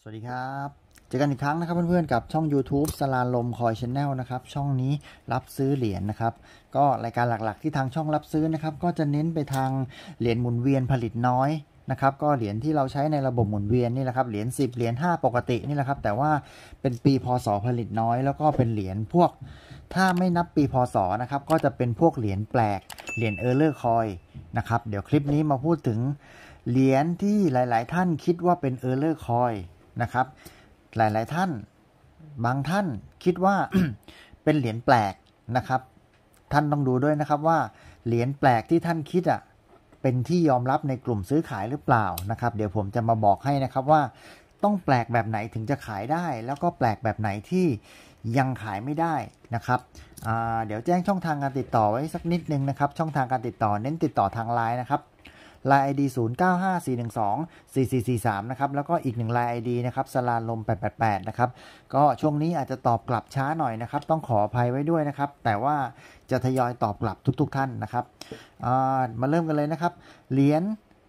วัสดีครับเจอกันอีกครั้งนะครับเพื่อนๆกับช่อง YouTube สลาลมคอยชาแนลนะครับช่องนี้รับซื้อเหรียญนะครับก็รายการหลักๆที่ทางช่องรับซื้อนะครับก็จะเน้นไปทางเหรียญหมุนเวียนผลิตน้อยนะครับก็เหรียญที่เราใช้ในระบบหมุนเวียนนี่แหละครับเหรียญ10เหรียญ5ปกตินี่แหละครับแต่ว่าเป็นปีพศผลิตน้อยแล้วก็เป็นเหรียญพวกถ้าไม่นับปีพศนะครับก็จะเป็นพวกเหรียญแปลกเหรียญเออร์เลอร์คอยนะครับเดี๋ยวคลิปนี้มาพูดถึงเหรียญที่หลายๆท่านคิดว่าเป็นเออร์เลอร์คอยนะครับหลายๆท่านบางท่านคิดว่า เป็นเหรียญแปลกนะครับท่านต้องดูด้วยนะครับว่าเหรียญแปลกที่ท่านคิดเป็นที่ยอมรับในกลุ่มซื้อขายหรือเปล่านะครับเดี๋ยวผมจะมาบอกให้นะครับว่าต้องแปลกแบบไหนถึงจะขายได้แล้วก็แปลกแบบไหนที่ยังขายไม่ได้นะครับเดี๋ยวแจ้งช่องทางการติดต่อไว้สักนิดนึงนะครับช่องทางการติดต่อเน้นติดต่อทางไลน์นะครับLine ID 0954124443นะครับแล้วก็อีก1 Line ID นะครับสลาลม888นะครับก็ช่วงนี้อาจจะตอบกลับช้าหน่อยนะครับต้องขออภัยไว้ด้วยนะครับแต่ว่าจะทยอยตอบกลับทุกท่านนะครับมาเริ่มกันเลยนะครับเหรียญ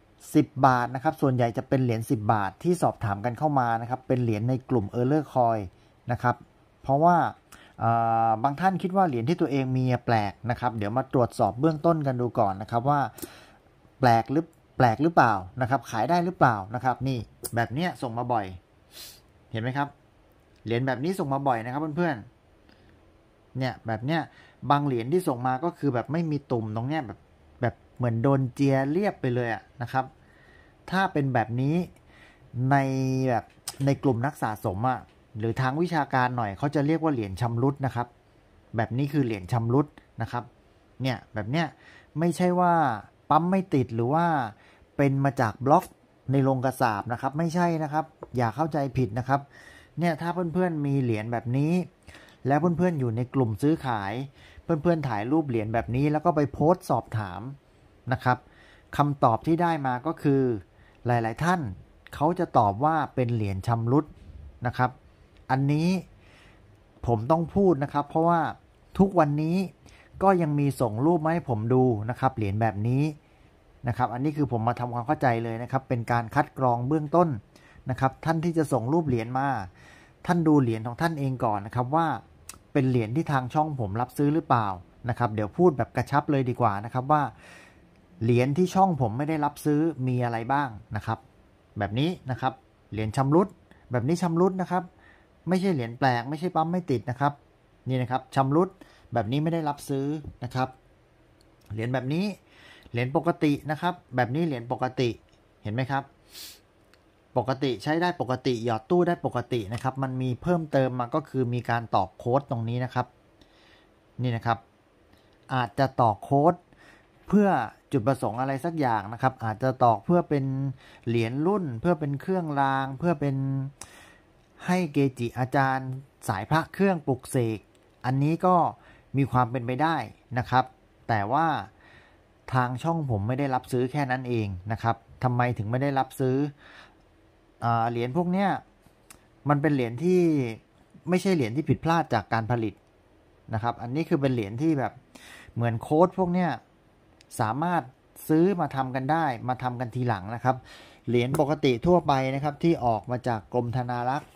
10 บาทนะครับส่วนใหญ่จะเป็นเหรียญ10 บาทที่สอบถามกันเข้ามานะครับเป็นเหรียญในกลุ่ม Error Coin นะครับเพราะว่าบางท่านคิดว่าเหรียญที่ตัวเองมีแปลกนะครับเดี๋ยวมาตรวจสอบเบื้องต้นกันดูก่อนนะครับว่าแปลกหรือเปล่านะครับขายได้หรือเปล่านะครับนี่แบบนี้ส่งมาบ่อยเห็นไหมครับเหรียญแบบนี้ส่งมาบ่อยนะครับเพื่อนๆเนี่ยแบบเนี้ยบางเหรียญที่ส่งมาก็คือแบบไม่มีตุ่มตรงเนี้ยแบบเหมือนโดนเจียเรียบไปเลยนะครับถ้าเป็นแบบนี้ในแบบในกลุ่มนักสะสมหรือทางวิชาการหน่อยเขาจะเรียกว่าเหรียญชำรุดนะครับแบบนี้คือเหรียญชำรุดนะครับเนี่ยแบบเนี้ยไม่ใช่ว่าปั๊มไม่ติดหรือว่าเป็นมาจากบล็อกในโรงกระสาบนะครับไม่ใช่นะครับอย่าเข้าใจผิดนะครับเนี่ยถ้าเพื่อนๆมีเหรียญแบบนี้แล้วเพื่อนๆอยู่ในกลุ่มซื้อขายเพื่อนๆถ่ายรูปเหรียญแบบนี้แล้วก็ไปโพสต์สอบถามนะครับคำตอบที่ได้มาก็คือหลายๆท่านเขาจะตอบว่าเป็นเหรียญชำรุดนะครับอันนี้ผมต้องพูดนะครับเพราะว่าทุกวันนี้ก็ยังมีส่งรูปมาให้ผมดูนะครับเหรียญแบบนี้นะครับอันนี้คือผมมาทำความเข้าใจเลยนะครับเป็นการคัดกรองเบื้องต้นนะครับท่านที่จะส่งรูปเหรียญมาท่านดูเหรียญของท่านเองก่อนนะครับว่าเป็นเหรียญที่ทางช่องผมรับซื้อหรือเปล่านะครับเดี๋ยวพูดแบบกระชับเลยดีกว่านะครับว่าเหรียญที่ช่องผมไม่ได้รับซื้อมีอะไรบ้างนะครับแบบนี้นะครับเหรียญชำรุดแบบนี้ชำรุดนะครับไม่ใช่เหรียญแปลกไม่ใช่ปั๊มไม่ติดนะครับนี่นะครับชำรุดแบบนี้ไม่ได้รับซื้อนะครับเหรียญแบบนี้เหรียญปกตินะครับแบบนี้เหรียญปกติเห็นไหมครับปกติใช้ได้ปกติหยอดตู้ได้ปกตินะครับมันมีเพิ่มเติมมาก็คือมีการตอกโค้ดตรงนี้นะครับนี่นะครับอาจจะตอกโค้ดเพื่อจุดประสงค์อะไรสักอย่างนะครับอาจจะตอกเพื่อเป็นเหรียญรุ่นเพื่อเป็นเครื่องรางเพื่อเป็นให้เกจิอาจารย์สายพระเครื่องปลุกเสกอันนี้ก็มีความเป็นไปได้นะครับแต่ว่าทางช่องผมไม่ได้รับซื้อแค่นั้นเองนะครับทำไมถึงไม่ได้รับซื้อเหรียญพวกเนี้ยมันเป็นเหรียญที่ไม่ใช่เหรียญที่ผิดพลาดจากการผลิตนะครับอันนี้คือเป็นเหรียญที่แบบเหมือนโค้ดพวกเนี้ยสามารถซื้อมาทำกันได้มาทำกันทีหลังนะครับเหรียญปกติทั่วไปนะครับที่ออกมาจากกรมธนารักษ์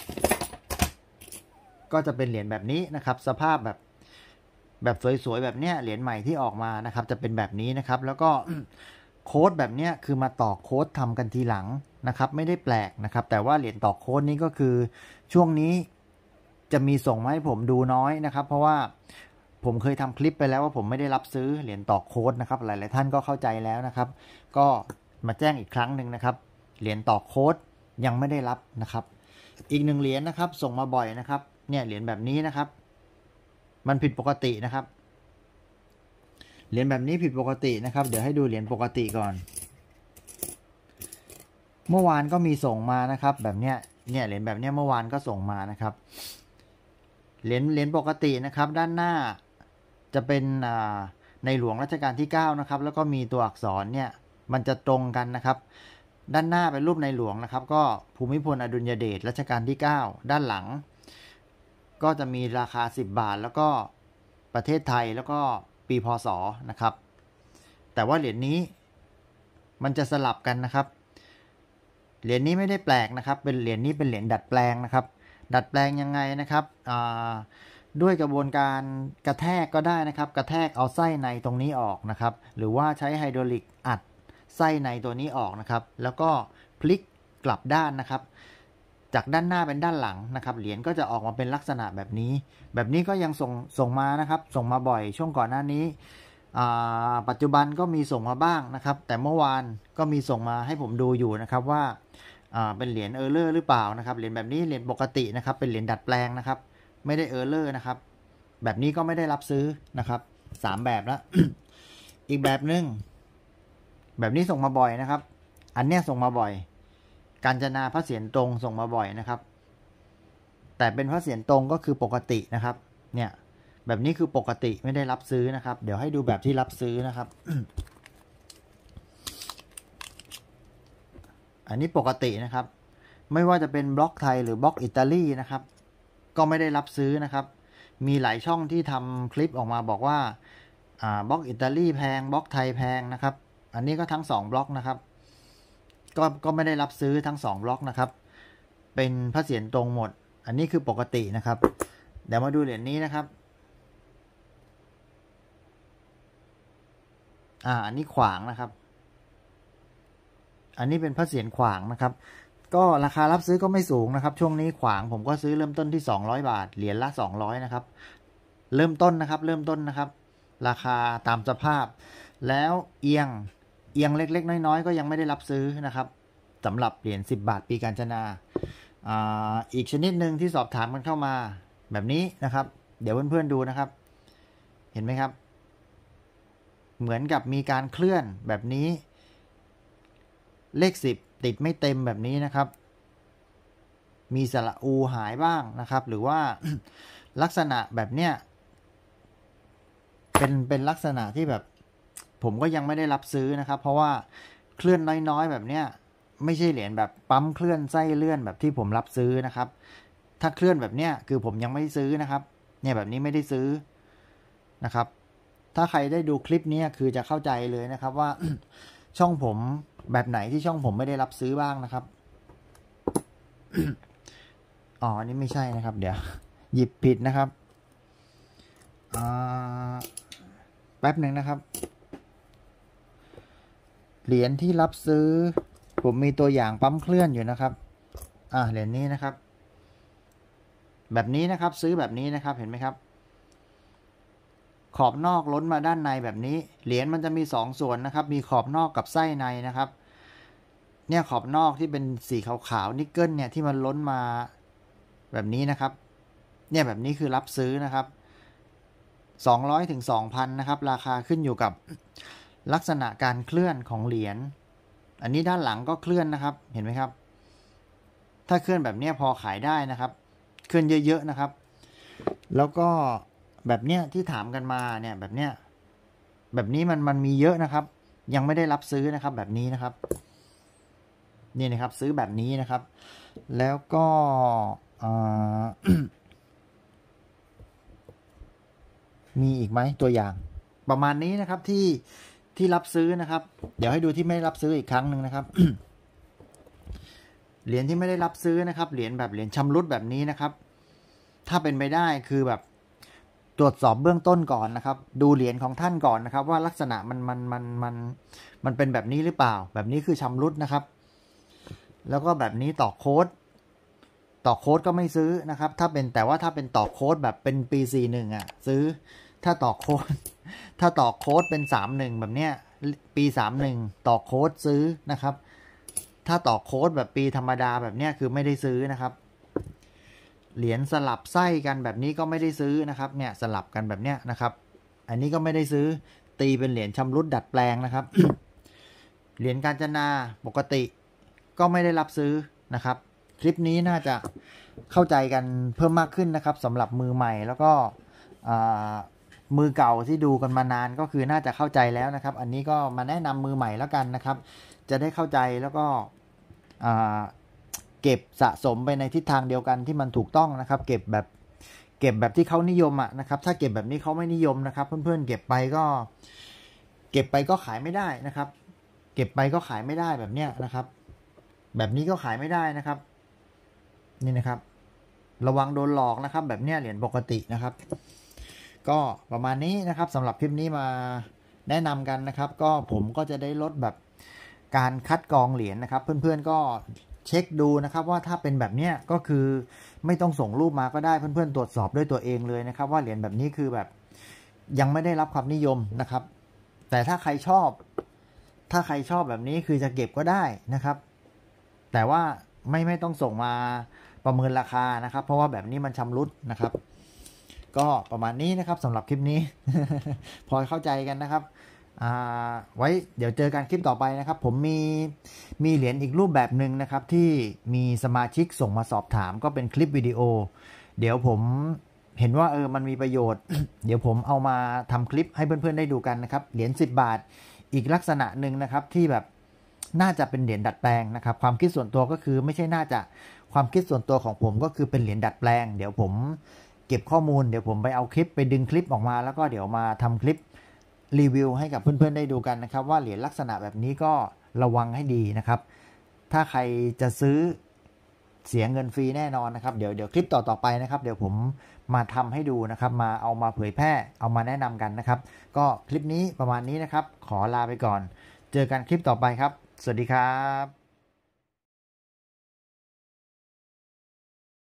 ก็จะเป็นเหรียญแบบนี้นะครับสภาพแบบสวยๆแบบเนี้ยเหรียญใหม่ที่ออกมานะครับจะเป็นแบบนี้นะครับแล้วก็ โค้ดแบบเนี้ยคือมาต่อโค้ดทำกันทีหลังนะครับไม่ได้แปลกนะครับแต่ว่าเหรียญต่อโค้ดนี้ก็คือช่วงนี้จะมีส่งมาให้ผมดูน้อยนะครับเพราะว่าผมเคยทำคลิปไปแล้วว่าผมไม่ได้รับซื้อเหรียญต่อโค้ดนะครับหลายๆท่านก็เข้าใจแล้วนะครับก็มาแจ้งอีกครั้งหนึ่งนะครับเหรียญต่อโค้ดยังไม่ได้รับนะครับอีก1เหรียญนะครับส่งมาบ่อยนะครับเนี่ยเหรียญแบบนี้นะครับมันผิดปกตินะครับเหรียญแบบนี้ผิดปกตินะครับเดี๋ยวให้ดูเหรียญปกติก่อนเมื่อวานก็มีส่งมานะครับแบบเนี้ยเหรียญแบบเนี้ยเมื่อวานก็ส่งมานะครับเหรียญปกตินะครับด้านหน้าจะเป็นในหลวงรัชกาลที่9นะครับแล้วก็มีตัวอักษรเนี่ยมันจะตรงกันนะครับด้านหน้าเป็นรูปในหลวงนะครับก็ภูมิพลอดุลยเดชรัชกาลที่9ด้านหลังก็จะมีราคา10 บาทแล้วก็ประเทศไทยแล้วก็ปีพศนะครับแต่ว่าเหรียญนี้มันจะสลับกันนะครับเหรียญนี้ไม่ได้แปลกนะครับเป็นเหรียญนี้เป็นเหรียญดัดแปลงนะครับดัดแปลงยังไงนะครับด้วยกระบวนการกระแทกก็ได้นะครับกระแทกเอาไส้ในตรงนี้ออกนะครับหรือว่าใช้ไฮดรอลิกอัดไส้ในตัวนี้ออกนะครับแล้วก็พลิกกลับด้านนะครับจากด้านหน้าเป็นด้านหลังนะครับเหรียญก็จะออกมาเป็นลักษณะแบบนี้ก็ยังส่งมานะครับส่งมาบ่อยช่วงก่อนหน้านี้ปัจจุบันก็มีส่งมาบ้างนะครับแต่เมื่อวานก็มีส่งมาให้ผมดูอยู่นะครับว่าเป็นเหรียญเออร์เลอร์หรือเปล่านะครับเหรียญแบบนี้เหรียญปกตินะครับเป็นเหรียญดัดแปลงนะครับไม่ได้เออร์เลอร์นะครับแบบนี้ก็ไม่ได้รับซื้อนะครับ3แบบแล้ว อีกแบบนึงแบบนี้ส่งมาบ่อยนะครับอันเนี้ยส่งมาบ่อยกาญจนาพระเศียรตรงส่งมาบ่อยนะครับแต่เป็นพระเศียรตรงก็คือปกตินะครับเนี่ยแบบนี้คือปกติไม่ได้รับซื้อนะครับเดี๋ยวให้ดูแบบที่รับซื้อนะครับ อันนี้ปกตินะครับไม่ว่าจะเป็นบล็อกไทยหรือบล็อกอิตาลีนะครับก็ไม่ได้รับซื้อนะครับมีหลายช่องที่ทำคลิปออกมาบอกว่าบล็อกอิตาลีแพงบล็อกไทยแพงนะครับอันนี้ก็ทั้ง2บล็อกนะครับก็ไม่ได้รับซื้อทั้ง2บล็อกนะครับเป็นพระเศียรตรงหมดอันนี้คือปกตินะครับเดี๋ยวมาดูเหรียญนี้นะครับอันนี้ขวางนะครับอันนี้เป็นพระเศียรขวางนะครับก็ราคารับซื้อก็ไม่สูงนะครับช่วงนี้ขวางผมก็ซื้อเริ่มต้นที่200 บาทเหรียญละ200นะครับเริ่มต้นนะครับราคาตามสภาพแล้วเอียงเล็กๆน้อยๆก็ยังไม่ได้รับซื้อนะครับสำหรับเหรียญ10 บาทปีกาญจนาอีกชนิดหนึ่งที่สอบถามกันเข้ามาแบบนี้นะครับเดี๋ยวเพื่อนๆดูนะครับเห็นไหมครับเหมือนกับมีการเคลื่อนแบบนี้เลข10ติดไม่เต็มแบบนี้นะครับมีสระอูหายบ้างนะครับหรือว่า ลักษณะแบบเนี้ยเป็นลักษณะที่แบบผมก็ยังไม่ได้รับซื้อนะครับเพราะว่าเคลื่อนน้อยๆแบบเนี้ยไม่ใช่เหรียญแบบปั๊มเคลื่อนไส้เลื่อนแบบที่ผมรับซื้อนะครับถ้าเคลื่อนแบบเนี้ยคือผมยังไม่ซื้อนะครับเนี่ยแบบนี้ไม่ได้ซื้อนะครับถ้าใครได้ดูคลิปนี้คือจะเข้าใจเลยนะครับว่า ช่องผมแบบไหนที่ช่องผมไม่ได้รับซื้อบ้างนะครับ อ๋ออันนี้ไม่ใช่นะครับเดี๋ยวหยิบผิดนะครับแป๊บหนึ่งนะครับเหรียญที่รับซื้อผมมีตัวอย่างปั๊มเคลื่อนอยู่นะครับเหรียญนี้นะครับแบบนี้นะครับซื้อแบบนี้นะครับเห็นไหมครับขอบนอกล้นมาด้านในแบบนี้เหรียญมันจะมี2ส่วนนะครับมีขอบนอกกับไส้ในนะครับเนี่ยขอบนอกที่เป็นสีขาวๆนิกเกิลเนี่ยที่มันล้นมาแบบนี้นะครับเนี่ยแบบนี้คือรับซื้อนะครับ200 ถึง 2,000 นะครับราคาขึ้นอยู่กับลักษณะการเคลื่อนของเหรียญอันนี้ด้านหลังก็เคลื่อนนะครับเห็นไหมครับถ้าเคลื่อนแบบนี้พอขายได้นะครับเคลื่อนเยอะๆนะครับแล้วก็แบบเนี้ยที่ถามกันมาเนี่ยแบบเนี้ยแบบนี้มันมีเยอะนะครับยังไม่ได้รับซื้อนะครับแบบนี้นะครับนี่นะครับซื้อแบบนี้นะครับแล้วก็มีอีกไหมตัวอย่างประมาณนี้นะครับที่รับซื้อนะครับเดี๋ยวให้ดูที่ไม่รับซื้ออีกครั้งหนึ่งนะครับ เหรียญที่ไม่ได้รับซื้อนะครับเหรียญแบบเหรียญชำรุดแบบนี้นะครับถ้าเป็นไปได้คือแบบตรวจสอบเบื้องต้นก่อนนะครับดูเหรียญของท่านก่อนนะครับว่าลักษณะมันเป็นแบบนี้หรือเปล่าแบบนี้คือชำรุดนะครับแล้วก็แบบนี้ต่อโค้ดก็ไม่ซื้อนะครับถ้าเป็นต่อโค้ดแบบเป็นปี41ซื้อถ้าต่อโค้ดเป็น31แบบเนี้ยปี31ต่อโค้ดซื้อนะครับถ้าต่อโค้ดแบบปีธรรมดาแบบเนี้ยคือไม่ได้ซื้อนะครับเหรียญสลับไส้กันแบบนี้ก็ไม่ได้ซื้อนะครับเนี่ยสลับกันแบบเนี้ยนะครับอันนี้ก็ไม่ได้ซื้อตีเป็นเหรียญชำรุดดัดแปลงนะครับ เหรียญกาญจนาปกติก็ไม่ได้รับซื้อนะครับคลิปนี้น่าจะเข้าใจกันเพิ่มมากขึ้นนะครับสำหรับมือใหม่แล้วก็มือเก่าที่ดูกันมานานก็คือน่าจะเข้าใจแล้วนะครับอันนี้ก็มาแนะนำมือใหม่แล้วกันนะครับจะได้เข้าใจแล้วก็เก็บสะสมไปในทิศทางเดียวกันที่มันถูกต้องนะครับเก็บแบบที่เขานิยมนะครับถ้าเก็บแบบนี้เขาไม่นิยมนะครับเพื่อนๆเก็บไปก็ขายไม่ได้นะครับเก็บไปก็ขายไม่ได้แบบเนี้ยนะครับแบบนี้ก็ขายไม่ได้นะครับนี่นะครับระวังโดนหลอกนะครับแบบเนี้ยเหรียญปกตินะครับก็ประมาณนี้นะครับสำหรับคลิปนี้มาแนะนำกันนะครับก็ผมก็จะได้ลดแบบการคัดกรองเหรียญนะครับเพื่อนๆก็เช็คดูนะครับว่าถ้าเป็นแบบเนี้ยก็คือไม่ต้องส่งรูปมาก็ได้เพื่อนๆตรวจสอบด้วยตัวเองเลยนะครับว่าเหรียญแบบนี้คือแบบยังไม่ได้รับความนิยมนะครับแต่ถ้าใครชอบแบบนี้คือจะเก็บก็ได้นะครับแต่ว่าไม่ต้องส่งมาประเมินราคานะครับเพราะว่าแบบนี้มันชำรุดนะครับก็ประมาณนี้นะครับสำหรับคลิปนี้ พอเข้าใจกันนะครับไว้เดี๋ยวเจอกันคลิปต่อไปนะครับผมมีเหรียญอีกรูปแบบหนึ่งนะครับที่มีสมาชิกส่งมาสอบถามก็เป็นคลิปวิดีโอเดี๋ยวผมเห็นว่ามันมีประโยชน์ เดี๋ยวผมเอามาทำคลิปให้เพื่อนๆได้ดูกันนะครับเหรียญ10 บาทอีกลักษณะหนึ่งนะครับที่แบบน่าจะเป็นเหรียญดัดแปลงนะครับความคิดส่วนตัวก็คือไม่ใช่น่าจะความคิดส่วนตัวของผมก็คือเป็นเหรียญดัดแปลงเดี๋ยวผมเก็บข้อมูลเดี๋ยวผมไปเอาคลิปไปดึงคลิปออกมาแล้วก็เดี๋ยวมาทำคลิปรีวิวให้กับเพื่อนๆได้ดูกันนะครับว่าเหรียญลักษณะแบบนี้ก็ระวังให้ดีนะครับถ้าใครจะซื้อเสียเงินฟรีแน่นอนนะครับเดี๋ยวคลิปต่อไปนะครับเดี๋ยวผมมาทำให้ดูนะครับมาเอามาเผยแพร่เอามาแนะนำกันนะครับก็คลิปนี้ประมาณนี้นะครับขอลาไปก่อนเจอกันคลิปต่อไปครับสวัสดีครับ